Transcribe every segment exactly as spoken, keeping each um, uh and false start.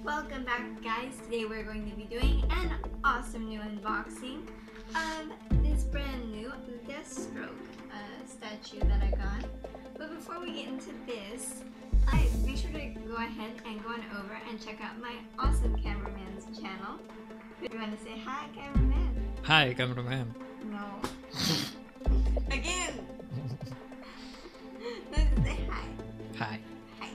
Welcome back, guys. Today we're going to be doing an awesome new unboxing of this brand new Deathstroke uh, statue that I got. But before we get into this, I make sure to go ahead and go on over and check out my awesome cameraman's channel. If you want to say hi, cameraman. Hi, cameraman. No. Again. Let's say hi. Hi. Hi.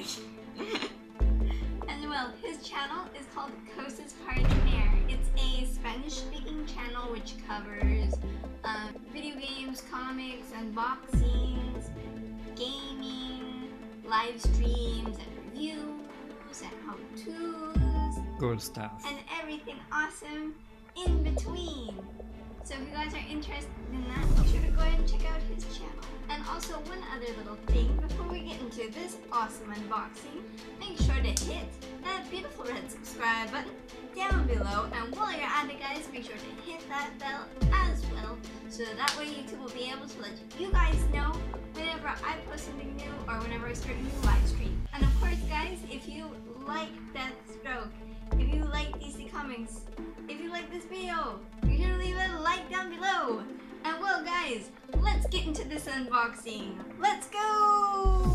And well, his channel is called Cosa's Party-Mare. It's a Spanish-speaking channel which covers um, video games, comics, unboxings, gaming, live streams, and reviews, and how-tos, Good stuff. and everything awesome in between. So if you guys are interested in that, make sure to go ahead and check out his channel. And also one other little thing before we get into this awesome unboxing, make sure to hit that beautiful red subscribe button down below. And while you're at it, guys, make sure to hit that bell as well, so that way YouTube will be able to let you guys know whenever I post something new or whenever I start a new live stream. And of course, guys, if you like Deathstroke, if you like D C Comics, if you like this video, be sure to leave a like down below. And well, guys, let's get into this unboxing. Let's go!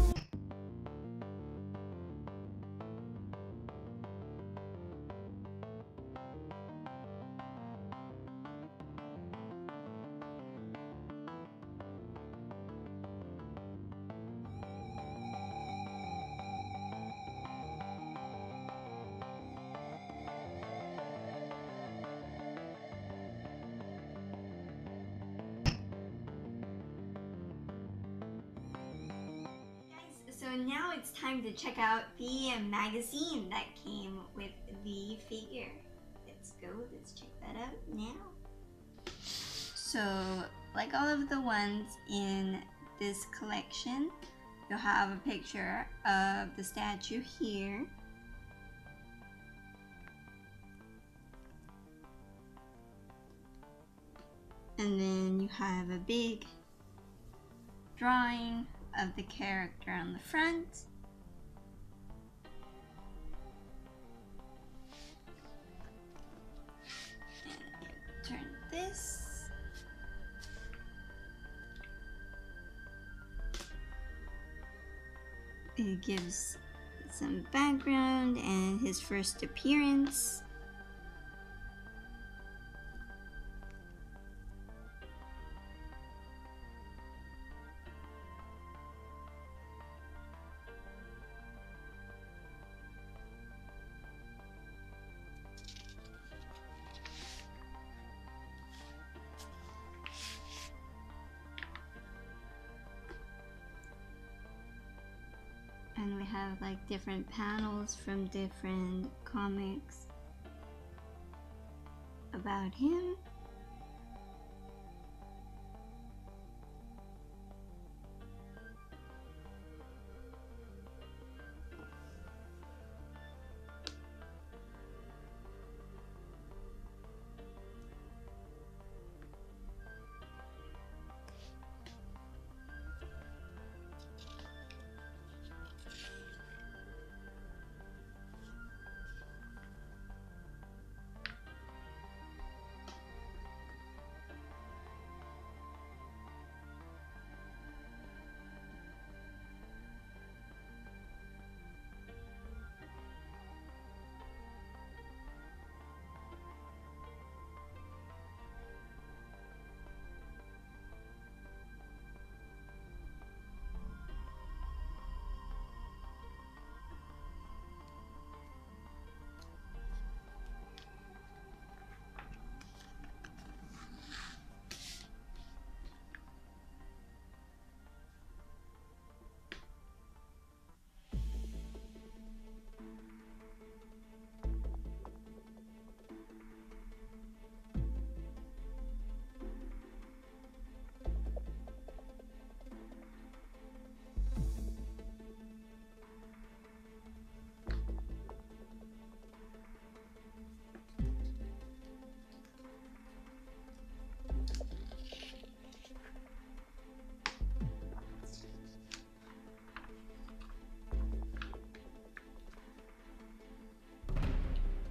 So now it's time to check out the magazine that came with the figure. Let's go, let's check that out now. So, like all of the ones in this collection, you'll have a picture of the statue here. And then you have a big drawing of the character on the front. And turn this. It gives some background and his first appearance. And we have like different panels from different comics about him.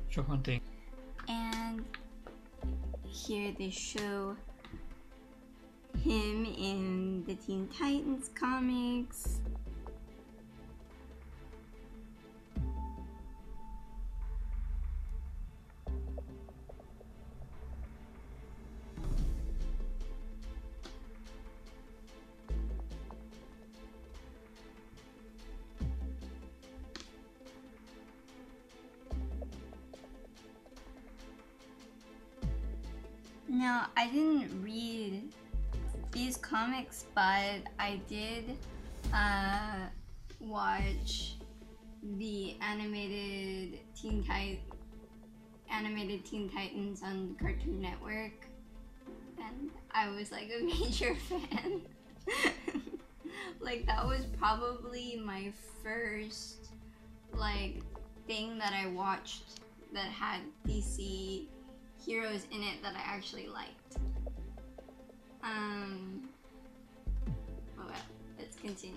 Show one thing. And here they show him in the Teen Titans comics. Now, I didn't read these comics, but I did uh, watch the animated Teen Tit animated Teen Titans on Cartoon Network, and I was like a major fan. Like, that was probably my first like thing that I watched that had D C heroes in it that I actually liked. Um, oh well, let's continue.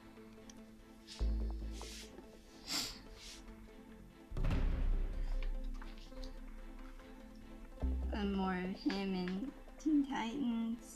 And more of him in Teen Titans.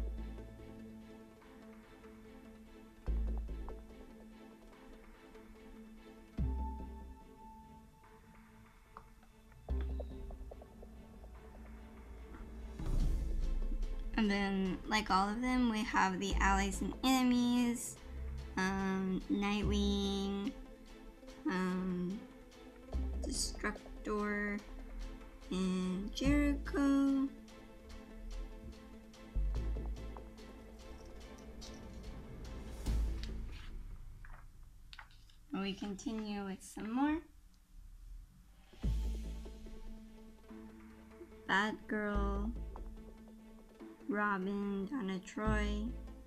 And then, like all of them, we have the allies and enemies, um, Nightwing, um, Destructor, and Jericho. And we continue with some more. Batgirl, Robin, Donna Troy,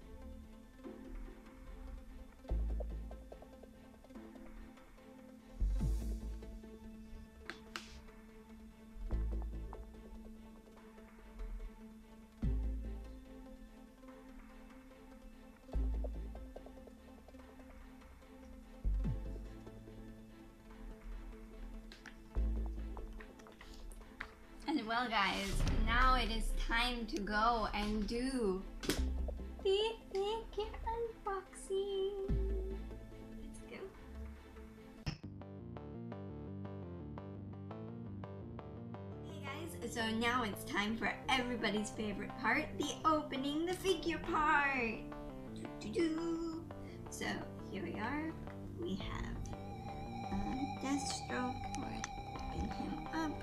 and well guys, now it is time to go and do the figure unboxing. Let's go. Hey guys, so now it's time for everybody's favorite part, the opening the figure part. Doo-doo-doo. So here we are. We have um, Deathstroke. We'll open him up.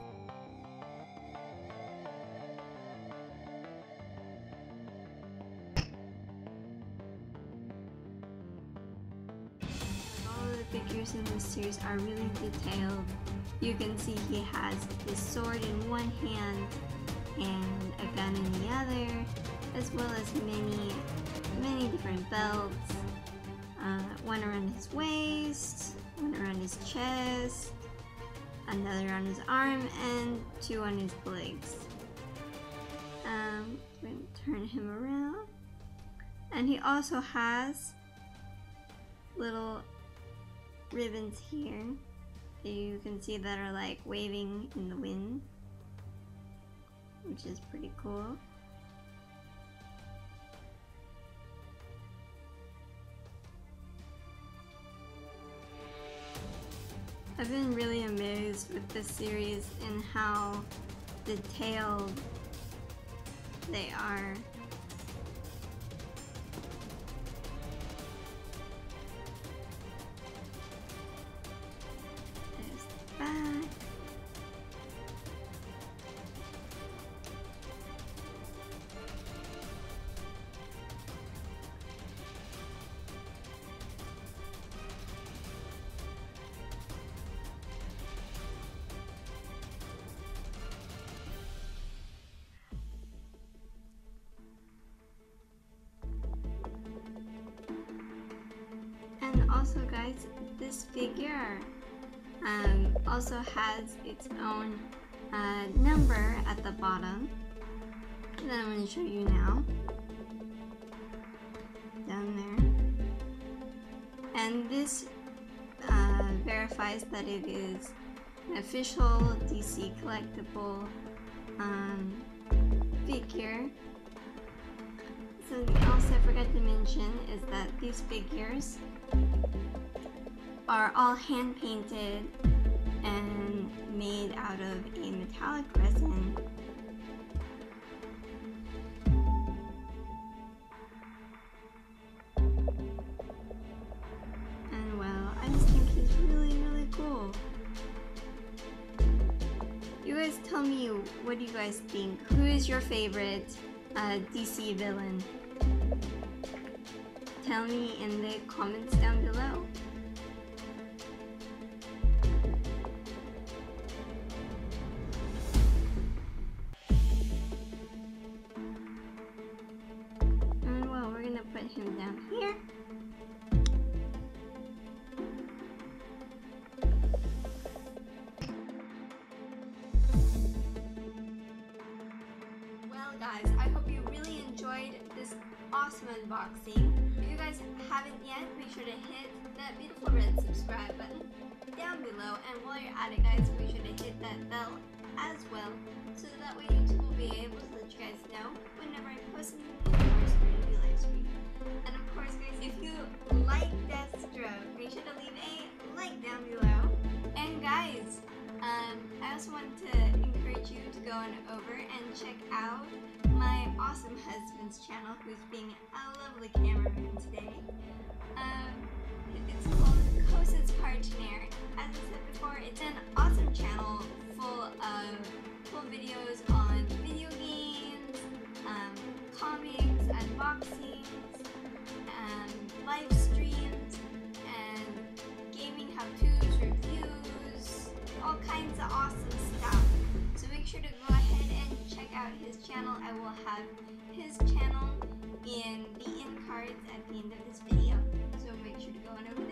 Figures in this series are really detailed. You can see he has his sword in one hand and a gun in the other, as well as many, many different belts. Uh, one around his waist, one around his chest, another on his arm, and two on his legs. Um, I'm going to turn him around. And he also has little ribbons here that you can see that are like waving in the wind, which is pretty cool. I've been really amazed with this series and how detailed they are. Back. And also guys, this figure Um, also has its own uh, number at the bottom that I'm going to show you now, down there, and this uh, verifies that it is an official D C collectible um, figure. Something else I forgot to mention is that these figures are all hand painted and made out of a metallic resin. And well, I just think he's really, really cool. You guys tell me, what do you guys think? Who is your favorite uh, D C villain? Tell me in the comments down below. And well, we're gonna put him down here. Well guys, I hope you really enjoyed this awesome unboxing. If you guys haven't yet, make sure to hit that beautiful red subscribe button down below, and while you're at it guys, make sure to hit that bell as well, so that way YouTube will be able to let you guys know whenever I post a new video or start a new live stream. And of course guys, if you like Deathstroke, make sure to leave a like down below. And guys, um, I also want to encourage you to go on over and check out my awesome husband's channel, who's being a lovely cameraman today. Um, it's called Kosa's Partonaire. As I said before, it's an awesome channel full of cool videos on video games, um, comics, unboxings, um, live streams, and gaming how-tos, reviews, all kinds of awesome stuff. So make sure to go ahead and check out his channel. I will have his channel in the end cards at the end of this video. So make sure to go on over